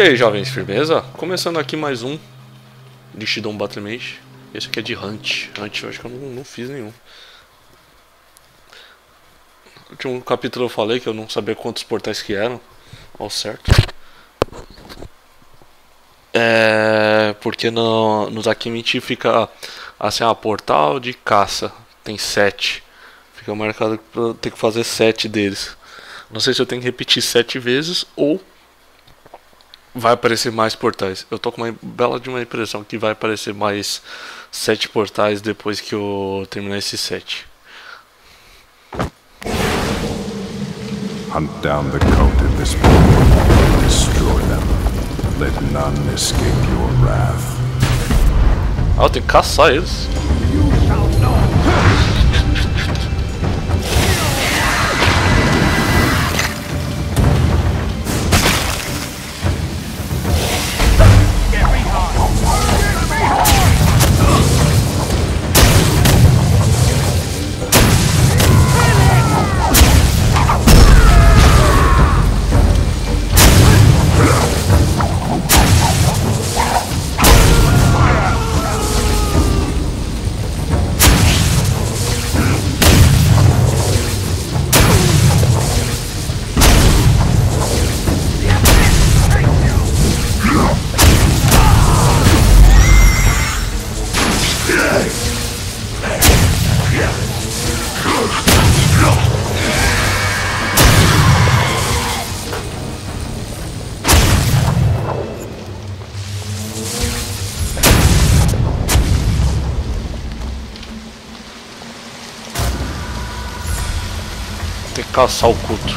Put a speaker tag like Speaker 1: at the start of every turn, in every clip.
Speaker 1: aí, jovens, firmeza? Começando aqui mais um Lixidon Battle Mage. Esse aqui é de Hunt. Hunt eu acho que eu não fiz nenhum. No último capítulo eu falei que eu não sabia quantos portais que eram ao certo. Porque nos Akimiti fica assim, portal de caça. Tem 7. Fica marcado que eu tenho que fazer 7 deles. Não sei se eu tenho que repetir 7 vezes ou vai aparecer mais portais. Eu tô com uma bela de uma impressão que vai aparecer mais 7 portais depois que eu terminar esses 7.
Speaker 2: Hunt down the cult in this world. Destroy them. Let none escape your wrath.
Speaker 1: Eu tenho que caçar eles. Tem que caçar o culto.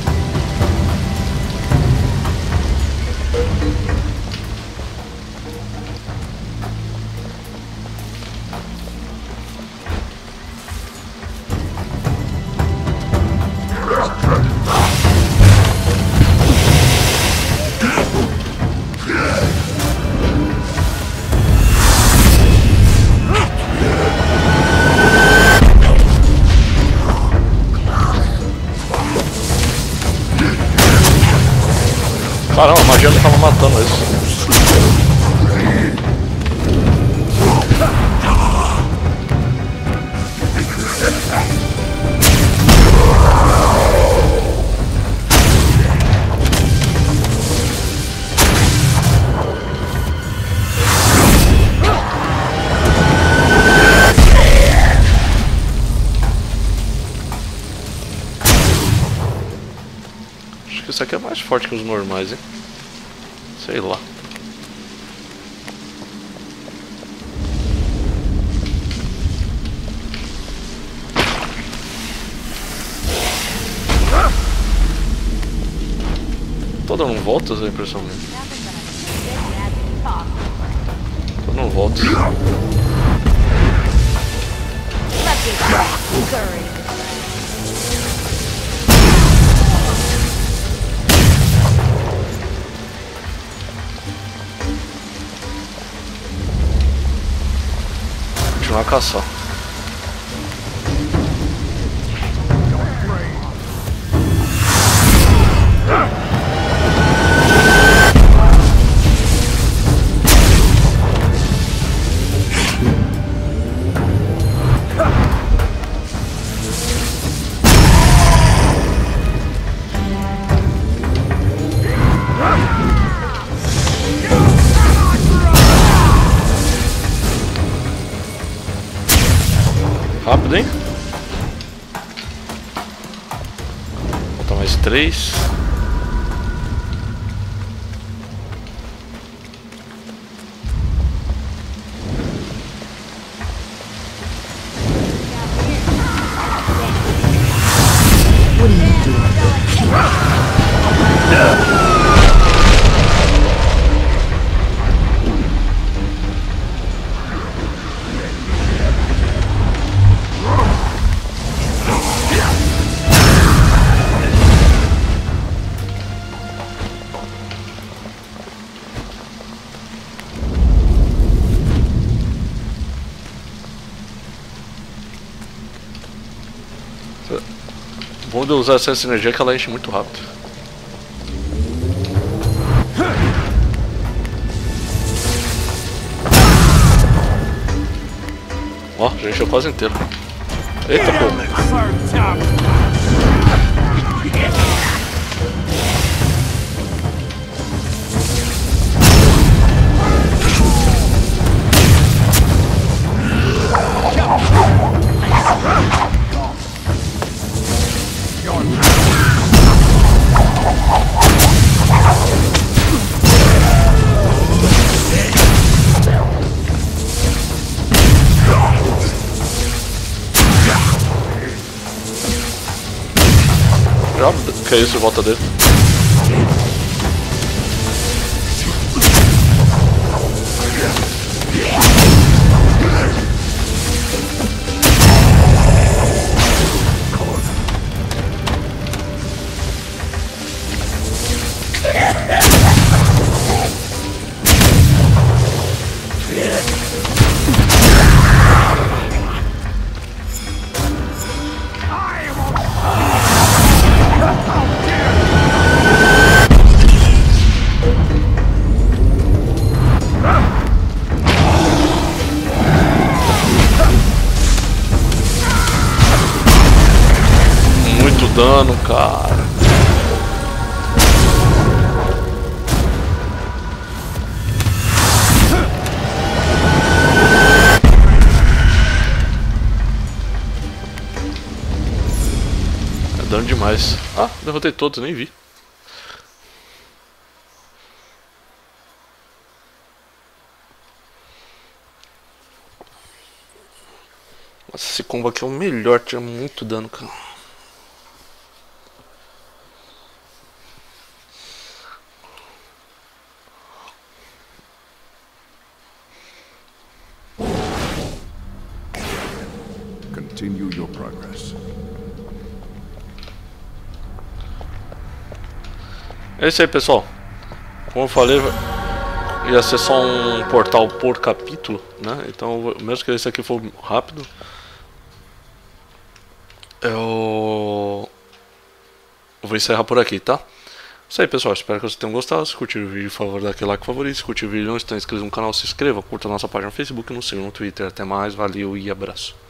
Speaker 1: Caramba, a magia não tava matando eles. Acho que isso aqui é mais forte que os normais, hein? Sei lá. Tô dando voltas, a impressão minha. Tô dando voltas. Continuar a caçar. Rápido, hein? Falta mais 3. O bom de usar essa energia é que ela enche muito rápido. Ó, já encheu quase inteiro. Eita, pô. Já que é isso em volta dele. Muito dano, cara. É dano demais. Ah, derrotei todos, nem vi. Nossa, esse combo aqui é o melhor, tira muito dano, cara.
Speaker 2: Continue your progress.
Speaker 1: É isso aí, pessoal. Como eu falei, ia ser só um portal por capítulo, né? Então, mesmo que esse aqui for rápido, eu vou encerrar por aqui, tá? Isso aí, pessoal. Espero que vocês tenham gostado. Se curtiu o vídeo, por favor, dá aquele like favorito. Se curtiu o vídeo e não está inscrito no canal, se inscreva. Curta a nossa página no Facebook, nos siga no Twitter. Até mais, valeu e abraço.